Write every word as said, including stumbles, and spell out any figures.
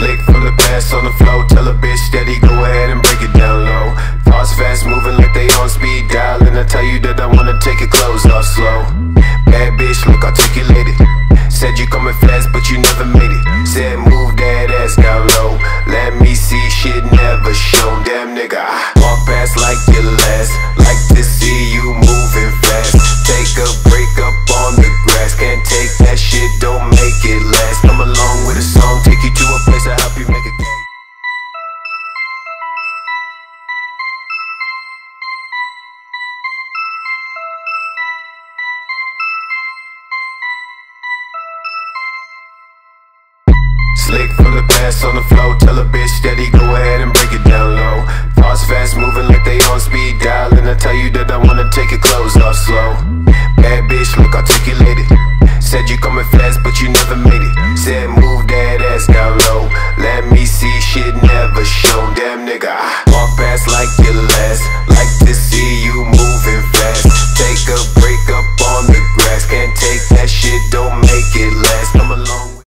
Slick from the past on the flow. Tell a bitch steady, go ahead and break it down low. Thoughts fast moving like they on speed dial. And I tell you that I wanna take your clothes off slow. Bad bitch, look articulated. Said you coming fast, but you never made it. Said move that ass down low. Let me see shit never shown. Damn nigga, I walk past like your last. Like to see you moving fast. Take a break up on the grass. Can't take that shit, don't make it last. Come along with a song, take you to a place to help you make a game. Slick from the past on the flow. Tell a bitch steady, go ahead and break it down low. Thoughts fast moving like they on speed dial. And I tell you that I wanna take your clothes off slow. Bad bitch, look articulated. Said you coming fast, but you never made it. Said move that ass down low. Let me see shit never shown. Damn nigga, I